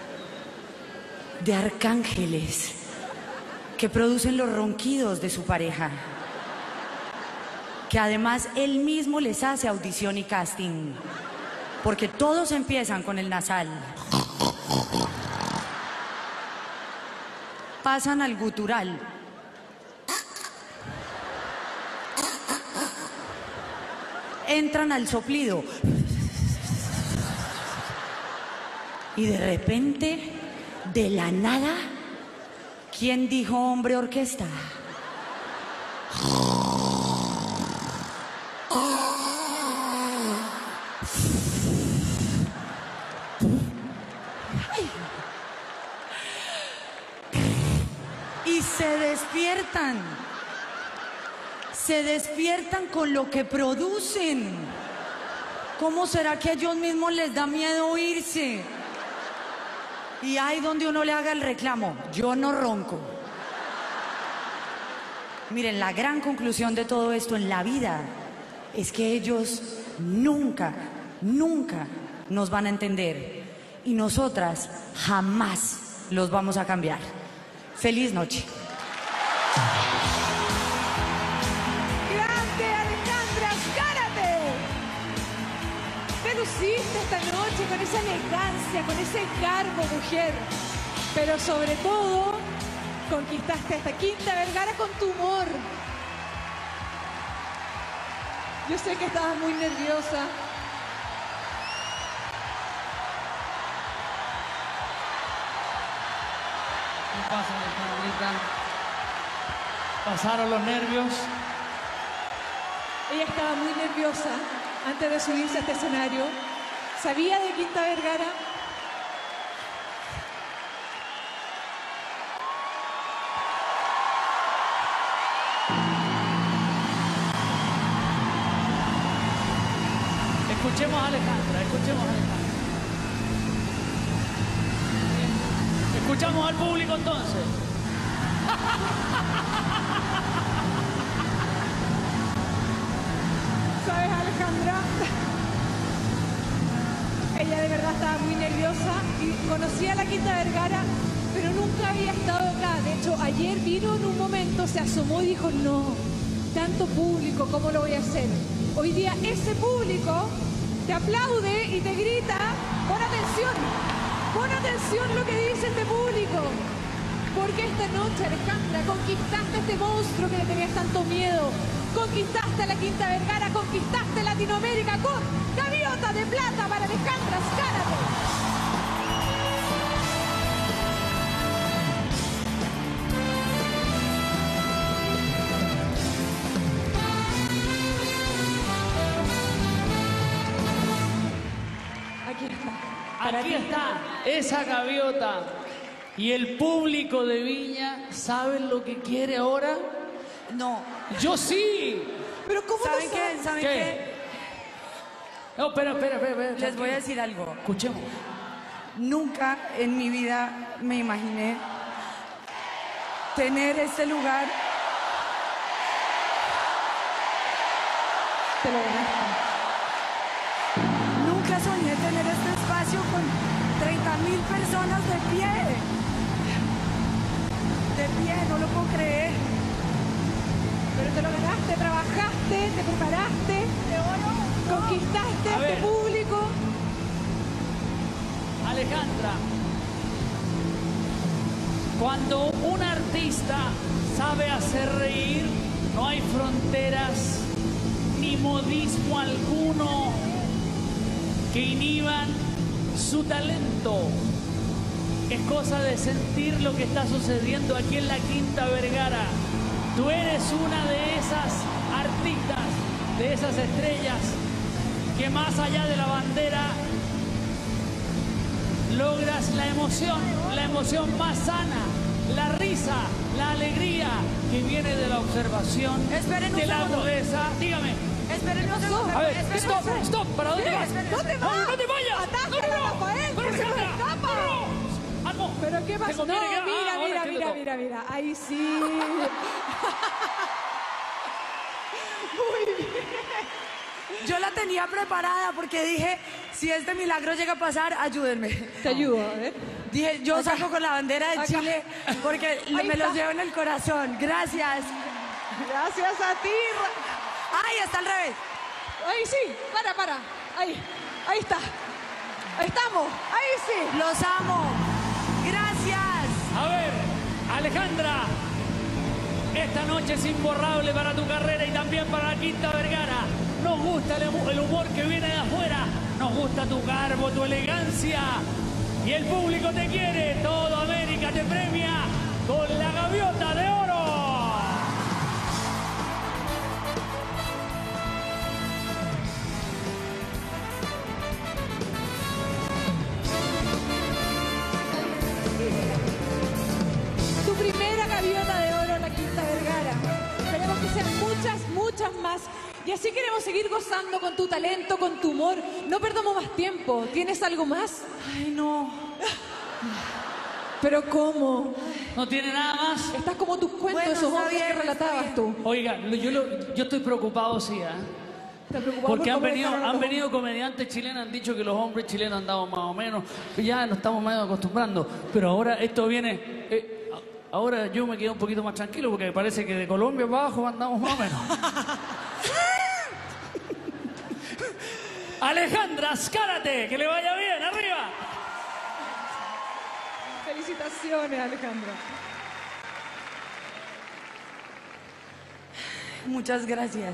[SPEAKER 1] de arcángeles, que producen los ronquidos de su pareja. Que además él mismo les hace audición y casting. Porque todos empiezan con el nasal. Pasan al gutural. Entran al soplido. Y de repente, de la nada, ¿quién dijo hombre orquesta? Y se despiertan. Se despiertan con lo que producen. ¿Cómo será que a ellos mismos les da miedo irse? Y ahí donde uno le haga el reclamo, yo no ronco. Miren, la gran conclusión de todo esto en la vida es que ellos nunca, nunca nos van a entender. Y nosotras jamás los vamos a cambiar. Feliz noche.
[SPEAKER 2] Luciste esta noche con esa elegancia, con ese cargo, mujer. Pero sobre todo, conquistaste esta Quinta Vergara con tu humor. Yo sé que estabas muy nerviosa.
[SPEAKER 3] ¿Qué pasa, Alejandrita? ¿Pasaron los nervios?
[SPEAKER 2] Ella estaba muy nerviosa antes de subirse a este escenario. ¿Sabía de Quinta Vergara?
[SPEAKER 3] Escuchemos a Alejandra, escuchemos a Alejandra. Escuchamos al público entonces.
[SPEAKER 2] ¿Sabes, Alejandra? Ella de verdad estaba muy nerviosa y conocía a la Quinta Vergara, pero nunca había estado acá. De hecho, ayer vino en un momento, se asomó y dijo, no, tanto público, ¿cómo lo voy a hacer? Hoy día ese público te aplaude y te grita, pon atención, pon atención lo que dice este público. Porque esta noche, Alejandra, conquistaste este monstruo que le tenías tanto miedo. Conquistaste la Quinta Vergara, conquistaste Latinoamérica con gaviota de plata para Alejandra Zárate. Aquí está. Para
[SPEAKER 3] Aquí
[SPEAKER 2] ti.
[SPEAKER 3] está esa gaviota. Y el público de Viña, ¿saben lo que quiere ahora?
[SPEAKER 1] No.
[SPEAKER 3] Yo sí.
[SPEAKER 2] Pero ¿cómo
[SPEAKER 1] ¿Saben
[SPEAKER 2] no
[SPEAKER 1] qué?
[SPEAKER 2] sabes?
[SPEAKER 1] ¿Saben
[SPEAKER 3] ¿Qué?
[SPEAKER 1] qué?
[SPEAKER 3] No, espera, espera, espera. espera,
[SPEAKER 1] Les voy a
[SPEAKER 3] tranquilo.
[SPEAKER 1] decir algo.
[SPEAKER 3] Escuchemos.
[SPEAKER 1] Nunca en mi vida me imaginé tener este lugar.
[SPEAKER 2] Te lo ganaste.
[SPEAKER 1] Nunca soñé tener este espacio con treinta mil personas de pie. De pie, no lo puedo creer.
[SPEAKER 2] Pero te lo ganaste, trabajaste, te preparaste, conquistaste
[SPEAKER 3] A
[SPEAKER 2] este
[SPEAKER 3] ver.
[SPEAKER 2] público.
[SPEAKER 3] Alejandra, cuando un artista sabe hacer reír, no hay fronteras ni modismo alguno que inhiban su talento. Es cosa de sentir lo que está sucediendo aquí en la Quinta Vergara. Tú eres una de esas artistas, de esas estrellas que más allá de la bandera logras la emoción, la emoción más sana, la risa, la alegría que viene de la observación,
[SPEAKER 1] Esperen un
[SPEAKER 3] de la
[SPEAKER 1] segundo.
[SPEAKER 3] agudeza. Dígame.
[SPEAKER 1] Esperen un segundo.
[SPEAKER 3] A ver,
[SPEAKER 1] esperen un
[SPEAKER 3] stop,
[SPEAKER 1] segundo.
[SPEAKER 3] stop, ¿para dónde
[SPEAKER 1] Sí,
[SPEAKER 3] vas?
[SPEAKER 1] esperen,
[SPEAKER 2] ¡No te
[SPEAKER 1] esperen.
[SPEAKER 3] No,
[SPEAKER 2] vas!
[SPEAKER 3] no te vayas.
[SPEAKER 2] ¡Atácala,
[SPEAKER 3] No, no, no.
[SPEAKER 2] Rafael!
[SPEAKER 3] Pero
[SPEAKER 2] ¡Que se nos
[SPEAKER 3] Alejandra,
[SPEAKER 2] escapa!
[SPEAKER 3] no. Almo,
[SPEAKER 2] ¿Pero qué
[SPEAKER 3] ¿te
[SPEAKER 2] pasó? No,
[SPEAKER 3] conviene que-
[SPEAKER 2] mira,
[SPEAKER 3] ah,
[SPEAKER 2] mira,
[SPEAKER 3] ahora
[SPEAKER 2] mira,
[SPEAKER 3] entiendo
[SPEAKER 2] mira,
[SPEAKER 3] todo.
[SPEAKER 2] mira. Ahí sí. Muy bien.
[SPEAKER 1] Yo la tenía preparada porque dije, si este milagro llega a pasar, ayúdenme.
[SPEAKER 2] Te ayudo, a ver.
[SPEAKER 1] Dije, yo
[SPEAKER 2] Acá.
[SPEAKER 1] salgo con la bandera de
[SPEAKER 2] Acá.
[SPEAKER 1] Chile porque
[SPEAKER 2] Ahí
[SPEAKER 1] me los
[SPEAKER 2] está.
[SPEAKER 1] llevo en el corazón. Gracias.
[SPEAKER 2] Gracias a ti. Ra-
[SPEAKER 1] Ay, está al revés.
[SPEAKER 2] Ahí sí. Para, para. Ahí. Ahí está. Ahí estamos. Ahí sí.
[SPEAKER 1] Los amo. Gracias.
[SPEAKER 3] A ver, Alejandra, esta noche es imborrable para tu carrera y también para la Quinta Vergara. Nos gusta el, hu- el humor que viene de afuera, nos gusta tu garbo, tu elegancia. Y el público te quiere, todo América te premia con la gaviota de oro.
[SPEAKER 2] Tu primera gaviota de oro en la Quinta Vergara. Esperemos que sean muchas, muchas más. Y así queremos seguir gozando con tu talento, con tu humor. No perdamos más tiempo. ¿Tienes algo más?
[SPEAKER 1] Ay, no.
[SPEAKER 2] ¿Pero cómo?
[SPEAKER 3] ¿No tiene nada más?
[SPEAKER 2] Estás como tus cuentos,
[SPEAKER 1] Bueno,
[SPEAKER 2] esos
[SPEAKER 1] está
[SPEAKER 2] hombres
[SPEAKER 1] bien,
[SPEAKER 2] que
[SPEAKER 1] está
[SPEAKER 2] relatabas
[SPEAKER 1] bien.
[SPEAKER 2] tú.
[SPEAKER 3] Oiga, lo- yo, lo- yo estoy preocupado, sí, ¿eh?
[SPEAKER 2] ¿Estás preocupado
[SPEAKER 3] Porque
[SPEAKER 2] por
[SPEAKER 3] han
[SPEAKER 2] cómo le
[SPEAKER 3] venido,
[SPEAKER 2] están
[SPEAKER 3] han
[SPEAKER 2] hablando?
[SPEAKER 3] venido comediantes chilenos, han dicho que los hombres chilenos andamos más o menos, ya nos estamos medio acostumbrando, pero ahora esto viene, eh, a- ahora yo me quedo un poquito más tranquilo porque me parece que de Colombia para abajo andamos más o menos. Alejandra Zárate, que le vaya bien, arriba.
[SPEAKER 2] Felicitaciones, Alejandra.
[SPEAKER 1] Muchas gracias.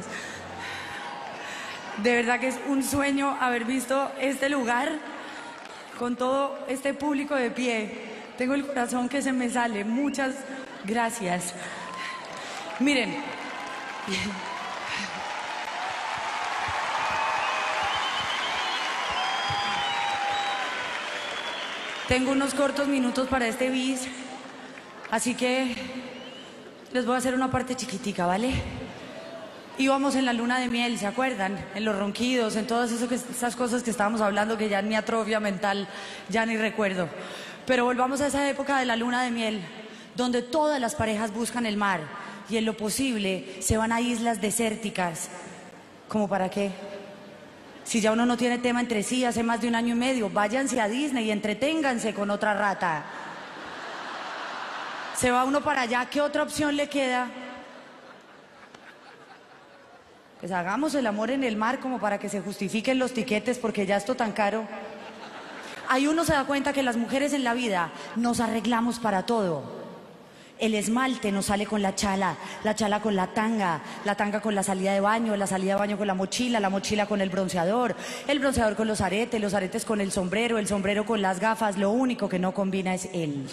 [SPEAKER 1] De verdad que es un sueño haber visto este lugar con todo este público de pie. Tengo el corazón que se me sale. Muchas gracias. Miren. Tengo unos cortos minutos para este bis, así que les voy a hacer una parte chiquitica, ¿vale? Íbamos en la luna de miel, ¿se acuerdan? En los ronquidos, en todas eso que- esas cosas que estábamos hablando que ya ni atrofia mental, ya ni recuerdo. Pero volvamos a esa época de la luna de miel, donde todas las parejas buscan el mar y en lo posible se van a islas desérticas. ¿Cómo para qué? Si ya uno no tiene tema entre sí hace más de un año y medio, váyanse a Disney y entreténganse con otra rata. Se va uno para allá, ¿qué otra opción le queda? Pues hagamos el amor en el mar como para que se justifiquen los tiquetes porque ya esto tan caro. Ahí uno se da cuenta que las mujeres en la vida nos arreglamos para todo. El esmalte nos sale con la chala, la chala con la tanga, la tanga con la salida de baño, la salida de baño con la mochila, la mochila con el bronceador, el bronceador con los aretes, los aretes con el sombrero, el sombrero con las gafas. Lo único que no combina es él.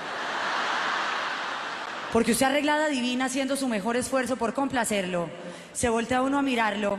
[SPEAKER 1] Porque usted arreglada divina haciendo su mejor esfuerzo por complacerlo, se voltea uno a mirarlo.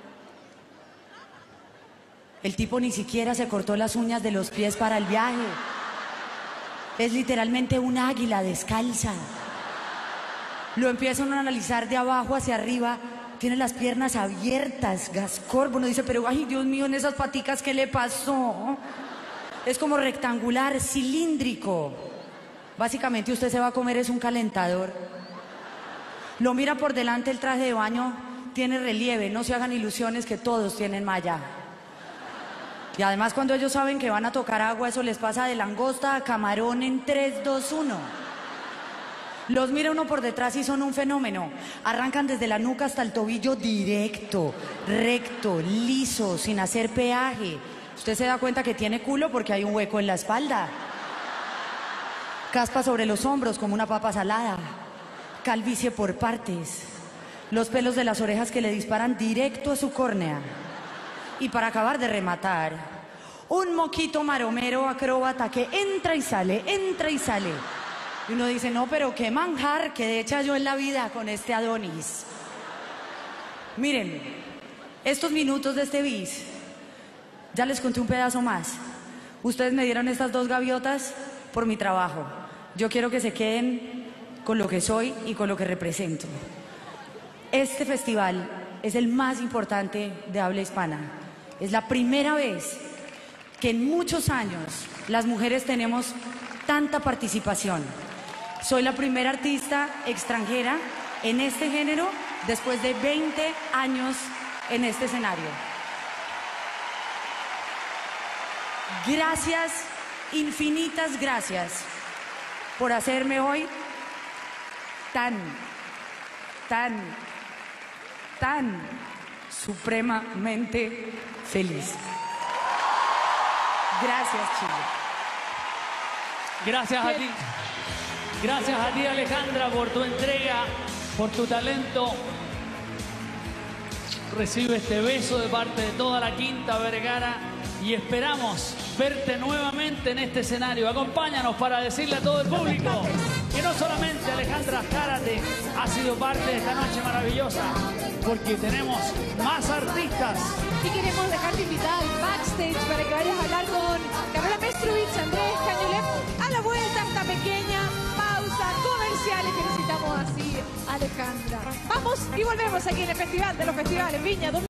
[SPEAKER 1] El tipo ni siquiera se cortó las uñas de los pies para el viaje. Es literalmente un águila descalza. Lo empieza uno a analizar de abajo hacia arriba. Tiene las piernas abiertas, gascorbo. Uno dice, pero ay, Dios mío, en esas paticas, ¿qué le pasó? Es como rectangular, cilíndrico. Básicamente usted se va a comer es un calentador. Lo mira por delante el traje de baño, tiene relieve. No se hagan ilusiones que todos tienen malla. Y además cuando ellos saben que van a tocar agua, eso les pasa de langosta a camarón en tres, dos, uno. Los mira uno por detrás y son un fenómeno. Arrancan desde la nuca hasta el tobillo directo, recto, liso, sin hacer peaje. Usted se da cuenta que tiene culo porque hay un hueco en la espalda. Caspa sobre los hombros como una papa salada. Calvicie por partes. Los pelos de las orejas que le disparan directo a su córnea. Y para acabar de rematar, un moquito maromero acróbata que entra y sale, entra y sale. Y uno dice, no, pero qué manjar que hecha yo en la vida con este Adonis. Miren, estos minutos de este bis, ya les conté un pedazo más. Ustedes me dieron estas dos gaviotas por mi trabajo. Yo quiero que se queden con lo que soy y con lo que represento. Este festival es el más importante de habla hispana. Es la primera vez que en muchos años las mujeres tenemos tanta participación. Soy la primera artista extranjera en este género después de veinte años en este escenario. Gracias, infinitas gracias por hacerme hoy tan, tan, tan supremamente feliz. Gracias, Chile.
[SPEAKER 3] Gracias a ti. Gracias a ti, Alejandra, por tu entrega, por tu talento. Recibe este beso de parte de toda la Quinta Vergara y esperamos verte nuevamente en este escenario. Acompáñanos para decirle a todo el público que no solamente Alejandra Zárate ha sido parte de esta noche maravillosa, porque tenemos más artistas.
[SPEAKER 2] Y queremos dejarte invitada al backstage para que vayas a hablar con Gabriela Mestrovich, Andrés Cañolet. A la vuelta, esta pequeña pausa comercial que necesitamos así, Alejandra. Vamos y volvemos aquí en el Festival de los Festivales Viña.